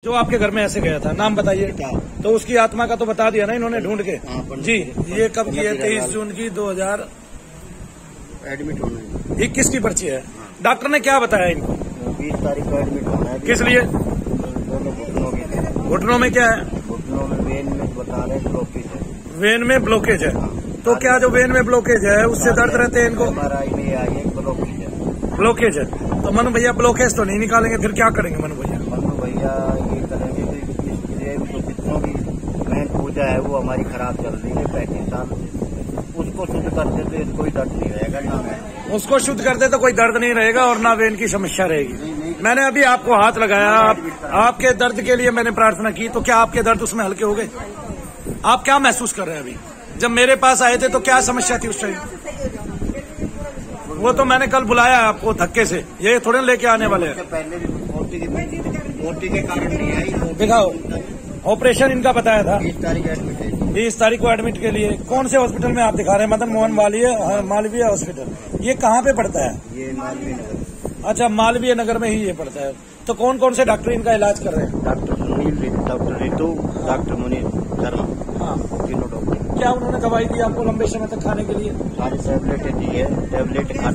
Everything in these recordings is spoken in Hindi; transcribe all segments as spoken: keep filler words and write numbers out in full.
जो आपके घर में ऐसे गया था, नाम बताइए। तो उसकी आत्मा का तो बता दिया ना इन्होंने ढूंढ के। जी, ये कब की है? तेईस जून की दो हजार एडमिट होना इक्कीस की पर्ची है। डॉक्टर ने क्या बताया इनको? बीस तारीख को एडमिट होना है। किस लिए? दोनों घुटनों के। घुटनों में क्या है? घुटनों में वेन में बता रहे ब्लॉकेज है। वेन में ब्लॉकेज है। तो क्या जो वेन में ब्लॉकेज है उससे दर्द रहते हैं इनको? एमआरआई में आई है ब्लॉकेज है। ब्लॉकेज है तो मनु भैया ब्लॉकेज तो नहीं निकालेंगे, फिर क्या करेंगे मनु भैया? मनु भैया ये करेंगे कि इसलिए जो घुटनों की मेन पूजा है वो हमारी खराब चल रही है पैंतीस साल से। उसको शुद्ध करते तो इसको ही दर्द नहीं रहेगा ना। मैं उसको शुद्ध करते तो कोई दर्द नहीं रहेगा और ना वेन की समस्या रहेगी। मैंने अभी आपको हाथ लगाया, आप, आपके दर्द के लिए मैंने प्रार्थना की, तो क्या आपके दर्द उसमें हल्के हो गए? आप क्या महसूस कर रहे हैं अभी? जब मेरे पास आए थे तो क्या समस्या थी उस टाइम? वो तो मैंने कल बुलाया आपको धक्के से, ये थोड़े लेके आने वाले हैं। पहले भी मोटी के मोटी के कारण नहीं आई। दिखाओ, ऑपरेशन इनका बताया था बीस तारीख एडमिट है। बीस तारीख को एडमिट के लिए। कौन से हॉस्पिटल में आप दिखा रहे हैं? मदन मोहन मालवीय मालवीय हॉस्पिटल। ये कहाँ पे पड़ता है? ये मालवीय नगर। अच्छा, मालवीय नगर में ही ये पड़ता है। तो कौन कौन से डॉक्टर इनका इलाज कर रहे हैं? Doctor Sunil, doctor Ritu, doctor Munir Sharma, हाँ, तीनों डॉक्टर। क्या उन्होंने दवाई दी आपको लंबे समय तक खाने के लिए? सारी टैबलेटें दी है। टैबलेट खा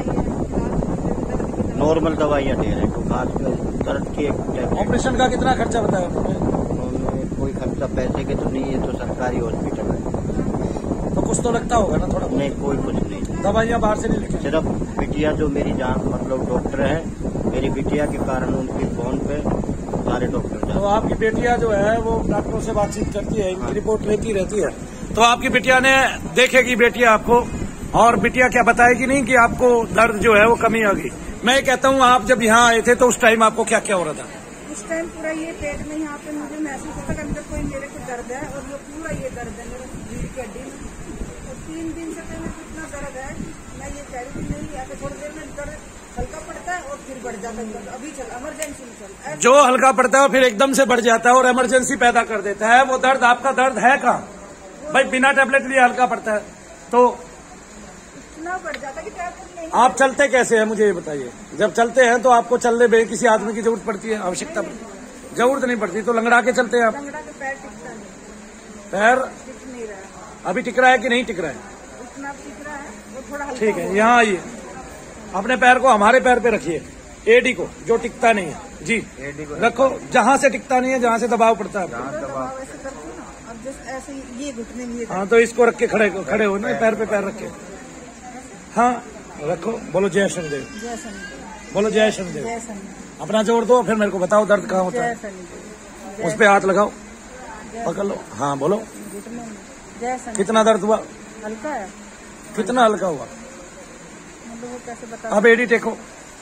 नॉर्मल दवाइयाँ दे रहे हैं। खास में दर्द की एक टैबलेट। ऑपरेशन का कितना खर्चा बताया उन्होंने? उन्होंने कोई खर्चा पैसे के तो नहीं है, तो सरकारी हॉस्पिटल है तो कुछ तो लगता होगा ना थोड़ा? नहीं, कोई कुछ नहीं। दवाइयाँ बाहर से नहीं लेके? सिर्फ बिटिया जो मेरी जान मतलब डॉक्टर है, मेरी बिटिया के कारण उनकी फोन पे सारे डॉक्टर। तो आपकी बेटिया जो है वो डॉक्टरों से बातचीत करती है, इनकी रिपोर्ट लेती रहती है। तो आपकी बिटिया ने देखेगी बेटिया आपको, और बिटिया क्या बताएगी नहीं कि आपको दर्द जो है वो कमी आ गई। मैं कहता हूँ आप जब यहाँ आए थे तो उस टाइम आपको क्या क्या हो रहा था? उस टाइम पूरा ये पेट में यहाँ पे मुझे महसूस होता है अंदर कोई मेरे को दर्द है, और ये पूरा ये दर्द है मेरे रीढ़ की हड्डी में। और तीन दिन से पहले इतना दर्द है, मैं ये कह रही थी नहीं आके थोड़ी देर में दर्द हल्का पड़ता है और फिर बढ़ जाता है। अभी चल इमरजेंसी में चल, जो हल्का पड़ता है फिर एकदम से बढ़ जाता है और इमरजेंसी पैदा कर देता है। वो दर्द आपका दर्द है कहाँ भाई? बिना टेबलेट लिए हल्का पड़ता है तो इतना बढ़ जाता है कि टैबलेट नहीं। आप चलते कैसे हैं मुझे ये बताइए? जब चलते हैं तो आपको चलने में किसी आदमी की जरूरत पड़ती है? आवश्यकता जरूरत नहीं पड़ती, तो लंगड़ा के चलते हैं आप? लंगड़ा के पैर टिकता नहीं। पैर टिक नहीं रहा। अभी टिक रहा है कि नहीं टिक रहा है? इतना टिक रहा है, वो थोड़ा हल्का। ठीक है, यहाँ आइए, अपने पैर को हमारे पैर पे रखिए, एडी को, जो टिकता नहीं है जी, एडी को रखो जहाँ से टिकता नहीं है, जहाँ से दबाव पड़ता है। दबाव ऐसे करते हो ना, अब जैसे ऐसे ये घुटने में। हाँ, तो इसको रख के खड़े खड़े हो ना, पैर पे पैर रख के। हाँ, रखो, बोलो जय शनिदेव, जय शनिदेव, बोलो जय शनिदेव। जय शनिदेव। अपना जोर दो, फिर मेरे को बताओ दर्द कहाँ होता है। जय शनिदेव। उस पे हाथ लगाओ, पकड़ लो। हाँ बोलो, घुटने में। जय शनिदेव। कितना दर्द हुआ? हल्का है। कितना हल्का हुआ? मतलब वो कैसे बता? अब एडी टेको,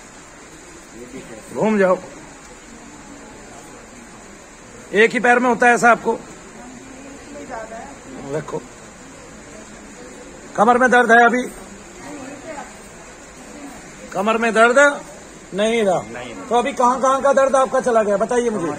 घूम जाओ। एक ही पैर में होता है ऐसा आपको? रखो। कमर में दर्द है अभी? कमर में दर्द नहीं रहा? नहीं। तो अभी कहाँ कहाँ का दर्द आपका चला गया बताइए मुझे?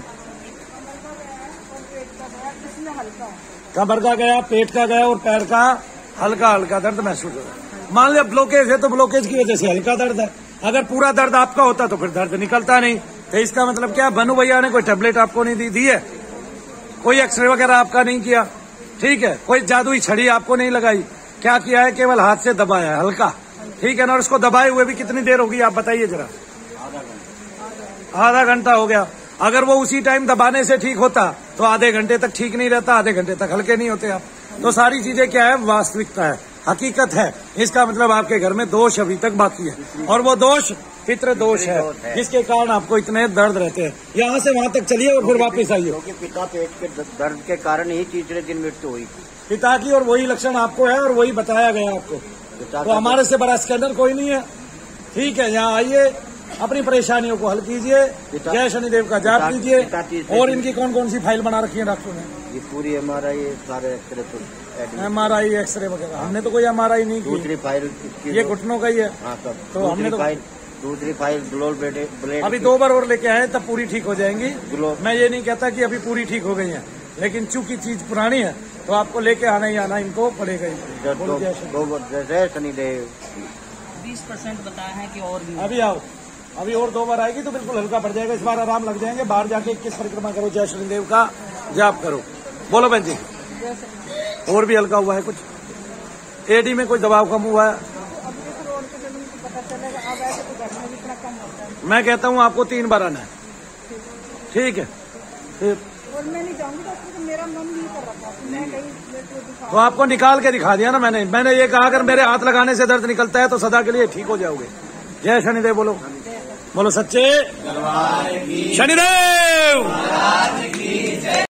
कमर का गया, पेट का गया और पैर का हल्का हल्का दर्द महसूस हो रहा है। मान लिया ब्लॉकेज है तो ब्लॉकेज की वजह से हल्का दर्द है। अगर पूरा दर्द आपका होता तो फिर दर्द निकलता नहीं। तो इसका मतलब क्या, बनू भैया ने कोई टेबलेट आपको नहीं दी, दी है? कोई एक्सरे वगैरह आपका नहीं किया, ठीक है? कोई जादुई छड़ी आपको नहीं लगाई, क्या किया है? केवल हाथ से दबाया है हल्का, ठीक है ना? और उसको दबाए हुए भी कितनी देर होगी आप बताइए जरा? आधा घंटा हो गया। अगर वो उसी टाइम दबाने से ठीक होता तो आधे घंटे तक ठीक नहीं रहता, आधे घंटे तक हल्के नहीं होते आप। तो सारी चीजें क्या है, वास्तविकता है, हकीकत है। इसका मतलब आपके घर में दोष अभी तक बाकी है, और वो दोष पितृ दोष है, जिसके कारण आपको इतने दर्द रहते हैं। यहाँ से वहाँ तक चलिए और फिर वापस आइए। क्योंकि पिता पेट के दर्द के कारण ही तीसरे दिन मृत्यु हुई थी पिता की, और वही लक्षण आपको है और वही बताया गया आपको। तो हमारे से बड़ा स्कैनर कोई नहीं है, ठीक है? यहाँ आइए, अपनी परेशानियों को हल कीजिए, जय शनिदेव का जाप कीजिए। और इनकी कौन कौन सी फाइल बना रखी है डॉक्टर ने? ये पूरी एमआरआई, सारे एक्सरे, तो एमआरआई एक्सरे वगैरह हमने तो कोई एमआरआई नहीं की। दूसरी फाइल ये घुटनों का ही है। हाँ, सब तो हमने तो फाइल, दूसरी फाइल ग्लोब ब्लेड अभी दो बार और लेके आए तब पूरी ठीक हो जाएंगी। ग्लोब, मैं ये नहीं कहता कि अभी पूरी ठीक हो गई है, लेकिन चूंकि चीज पुरानी है तो आपको लेके आना ही आना इनको पड़ेगा ही। जय शनिदेव। बीस परसेंट बताया है कि और भी। अभी आओ, अभी और दो बार आएगी तो बिल्कुल हल्का पड़ जाएगा, इस बार आराम लग जाएंगे। बाहर जाके इक्कीस परिक्रमा करो, जय शनिदेव का जाप करो। बोलो बहन जी। और भी हल्का हुआ है कुछ? एडी में कोई दबाव कम हुआ है? मैं कहता हूँ आपको तीन बार आना है, ठीक है? फिर और मैं नहीं जाऊंगी डॉक्टर, तो मेरा मन नहीं कर रहा था, मैं कहीं तो आपको निकाल के दिखा दिया ना मैंने। मैंने ये कहा अगर मेरे हाथ लगाने से दर्द निकलता है तो सदा के लिए ठीक हो जाओगे। जय शनिदेव बोलो, बोलो सच्चे शनिदेव।